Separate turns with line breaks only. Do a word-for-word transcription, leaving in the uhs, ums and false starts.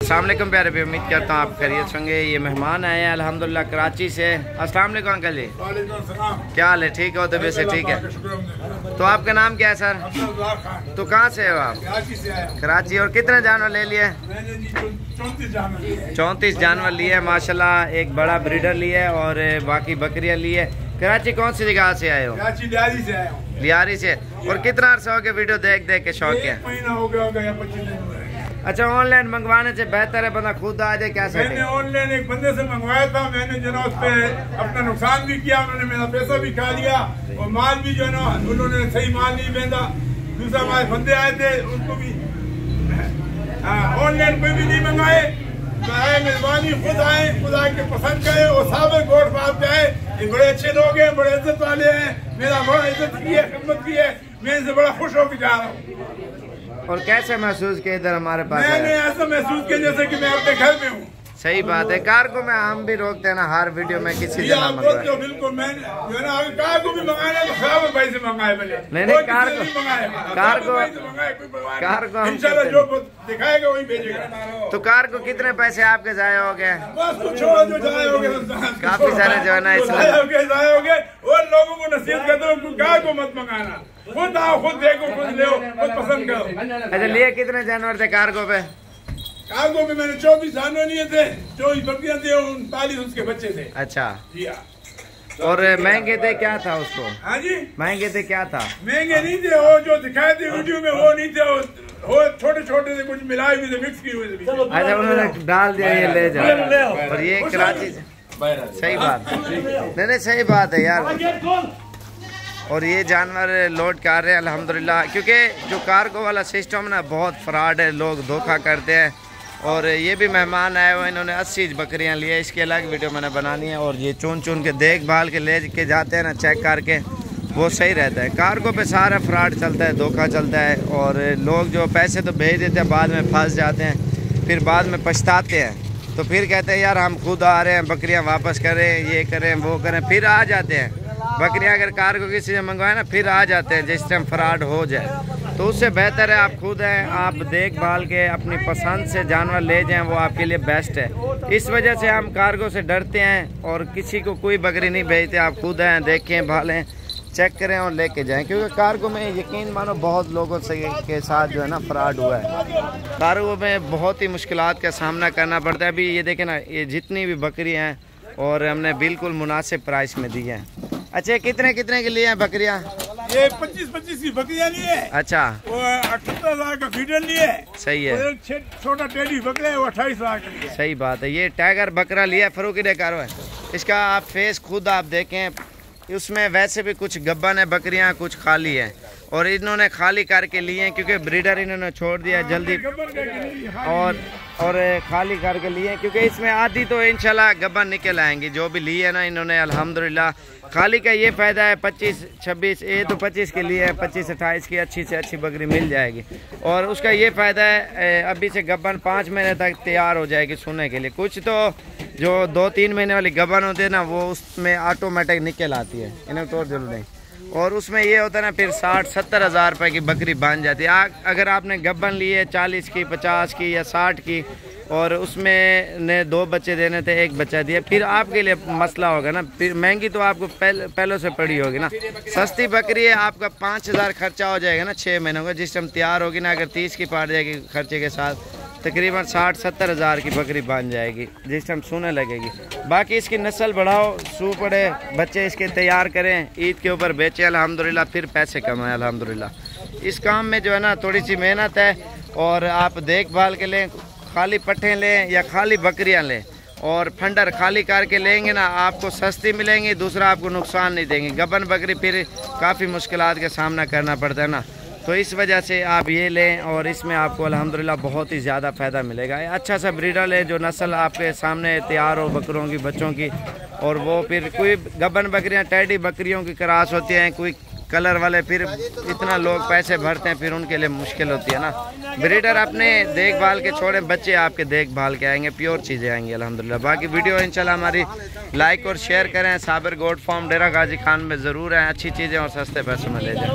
अस्सलाम वालेकुम प्यारे भी, उम्मीद करता हूँ आप खैरियत होंगे। ये मेहमान आए हैं अल्हम्दुलिल्लाह कराची से। अस्सलाम वालेकुम अंकल जी, क्या हाल है? ठीक हो? तबीयत से ठीक है? तो आपका नाम क्या है सर? तो कहाँ से हो आप? कराची। और कितने जानवर ले लिए? चौंतीस जानवर लिए माशाल्लाह। एक बड़ा ब्रीडर लिए और बाकी बकरियाँ लिए। कराची कौन सी जगह से आए हो?
लियारी से आया हूँ।
लियारी से। और कितना अर्सा हो गया वीडियो देख देख के शौक है?
महीना हो गया होगा या पच्चीस दिन हो गए।
अच्छा, ऑनलाइन मंगवाने से बेहतर है बंदा खुद आ जाए। क्या
मैंने ऑनलाइन एक बंदे से मंगवाया था, मैंने जो ना उस पे अपना नुकसान भी किया, उन्होंने मेरा पैसा भी खा लिया और माल भी जो है ना उन्होंने सही माल नहीं भेजा। दूसरा हमारे बंदे आए थे उनको भी ऑनलाइन कोई भी नहीं मंगाए। मेहरबानी खुद आए, खुद आके पसंद करे और साबर गोट पास पे आए। ये बड़े अच्छे लोग हैं, बड़े इज्जत वाले हैं, मेरा बड़ा इज्जत की है, खिदमत की है। मैं इनसे बड़ा खुश होकर जा रहा हूँ।
और कैसे महसूस किया इधर हमारे पास?
मैंने ऐसा महसूस किया जैसे कि मैं अपने घर में हूँ।
सही बात है। कार को मैं हम भी रोकते हैं ना हर वीडियो में किसी जगह
मंगवाए। बिल्कुल, मैंने जो है ना कार को भी मंगाया तो खराब भाई से मंगाए पहले।
नहीं नहीं, कार को कार को कार को
इंशाल्लाह जो दिखाएगा वही भेजेगा।
तो कार को कितने पैसे आपके जाए हो गए?
बस कुछ छोड़ो, जो जाए हो गए
काफी सारे जो है ना
जाए हो गए। और लोगों को नसीहत करते हो कार को मत मंगाना, खुद आओ, खुद देखो, खुद ले, खुद पसंद करो। अच्छा, लिए कितने जानवर थे कार्गो पे? कार्गो में मैंने चौबीस जानवर लिए थे, चौबीस बकरियां थे, उनतालीस उसके बच्चे थे।
अच्छा
जी हाँ।
और महंगे थे क्या था उसको?
हाँ जी,
महंगे थे क्या था?
महंगे नहीं थे, वो जो दिखाए थे वीडियो में वो नहीं थे, वो छोटे छोटे थे, कुछ मिलाए हुए थे, मिक्स किए हुए थे।
अच्छा, उन्होंने डाल दिया ये ले जाओ। और ये कराची से सही बात नहीं नहीं सही बात है यार। और ये जानवर लोड कर रहे हैं अल्हम्दुलिल्लाह, क्योंकि जो कार्गो वाला सिस्टम ना बहुत फ्रॉड है, लोग धोखा करते हैं। और ये भी मेहमान आए हुए, इन्होंने अस्सी बकरियां लिए, इसकी अलग वीडियो मैंने बनानी है। और ये चुन चुन के देखभाल के ले के जाते हैं ना, चेक करके, वो सही रहता है। कार्गो पे सारा फ्रॉड चलता है, धोखा चलता है। और लोग जो पैसे तो भेज देते हैं, बाद में फंस जाते हैं, फिर बाद में पछताते हैं। तो फिर कहते हैं यार हम खुद आ रहे हैं, बकरियाँ वापस करें, ये करें वो करें, फिर आ जाते हैं। बकरियाँ अगर कार्गो किसी से मंगवाए ना, फिर आ जाते हैं जिस टाइम फ्रॉड हो जाए। तो उससे बेहतर है आप खुद हैं, आप देखभाल के अपनी पसंद से जानवर ले जाएं, वो आपके लिए बेस्ट है। इस वजह से हम कार्गो से डरते हैं और किसी को कोई बकरी नहीं भेजते। आप खुद हैं, देखें, भालें, चेक करें और लेके जाएं, क्योंकि कार्गो में यकीन मानो बहुत लोगों से के साथ जो है ना फ्रॉड हुआ है। कार्गो में बहुत ही मुश्किलात का सामना करना पड़ता है। अभी ये देखें ना, ये जितनी भी बकरी हैं और हमने बिल्कुल मुनासिब प्राइस में दी हैं। अच्छा, कितने कितने के लिए हैं बकरियाँ?
ये पच्चीस पच्चीस की बकरियाँ लिए।
अच्छा,
वो अठहत्तर हजार का फीडर लिए।
सही है।
छोटा टेडी बकरा है वो अट्ठाईस हजार का लिए।
सही बात है। ये टाइगर बकरा लिया फरूकी डेकारो है। इसका आप फेस खुद आप देखें, उसमें वैसे भी कुछ गब्बन है बकरियां, कुछ खाली है। और इन्होंने खाली करके लिए हैं क्योंकि ब्रीडर इन्होंने छोड़ दिया जल्दी, और और खाली करके लिए क्योंकि इसमें आधी तो इंशाल्लाह गब्बन निकल आएंगी जो भी लिए है ना इन्होंने अल्हम्दुलिल्लाह। खाली का ये फ़ायदा है, पच्चीस छब्बीस, ये तो पच्चीस के लिए है, पच्चीस अट्ठाईस की अच्छी से अच्छी बकरी मिल जाएगी। और उसका ये फ़ायदा है, अभी से गब्बन पाँच महीने तक तैयार हो जाएगी सोने के लिए। कुछ तो जो दो तीन महीने वाली गब्बन होती है ना, वो उसमें ऑटोमेटिक निकल आती है, इन्हें तो जरूर नहीं। और उसमें ये होता है ना, फिर साठ सत्तर हज़ार रुपये की बकरी बन जाती है। आ, अगर आपने गब्बन ली है चालीस की, पचास की या साठ की, और उसमें ने दो बच्चे देने थे, एक बच्चा दिया, फिर आपके लिए मसला होगा ना। फिर महंगी तो आपको पहले पहले से पड़ी होगी ना। सस्ती बकरी है, आपका पाँच हज़ार खर्चा हो जाएगा ना छः महीनों का। जिस टाइम तैयार होगी ना, अगर तीस की पाट जाएगी खर्चे के साथ, तकरीबन साठ सत्तर हज़ार की बकरी बन जाएगी जिस टाइम सोने लगेगी। बाकी इसकी नस्ल बढ़ाओ, सू पड़े, बच्चे इसके तैयार करें, ईद के ऊपर बेचें अल्हम्दुलिल्लाह, फिर पैसे कमाएं अल्हम्दुलिल्लाह। इस काम में जो है ना थोड़ी सी मेहनत है, और आप देखभाल के लें, खाली पट्ठे लें या खाली बकरियां लें, और फंडर खाली करके लेंगे ना, आपको सस्ती मिलेंगी, दूसरा आपको नुकसान नहीं देंगे। गबन बकरी फिर काफ़ी मुश्किलात का सामना करना पड़ता है ना, तो इस वजह से आप ये लें, और इसमें आपको अल्हम्दुलिल्लाह बहुत ही ज़्यादा फ़ायदा मिलेगा। अच्छा सा ब्रीडर लें जो नस्ल आपके सामने तैयार हो बकरों की, बच्चों की। और वो फिर कोई गबन बकरियां टेडी बकरियों की क्रॉस होती हैं, कोई कलर वाले, फिर इतना लोग पैसे भरते हैं, फिर उनके लिए मुश्किल होती है ना। ब्रीडर अपने देखभाल के छोड़े, बच्चे आपके देखभाल के आएंगे, प्योर चीज़ें आएंगी अल्हम्दुलिल्लाह। बाकी वीडियो इंशाल्लाह हमारी लाइक और शेयर करें। साबिर गोट फार्म डेरा गाजी खान में ज़रूर है, अच्छी चीज़ें और सस्ते पैसों में ले जाएं।